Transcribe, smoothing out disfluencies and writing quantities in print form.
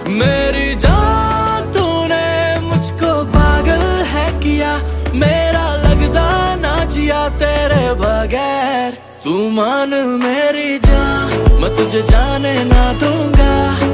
मेरी जान तूने मुझको पागल है किया, मेरा लगदा ना जिया तेरे बगैर। तू मान मेरी जान, मैं तुझे जाने ना दूंगा।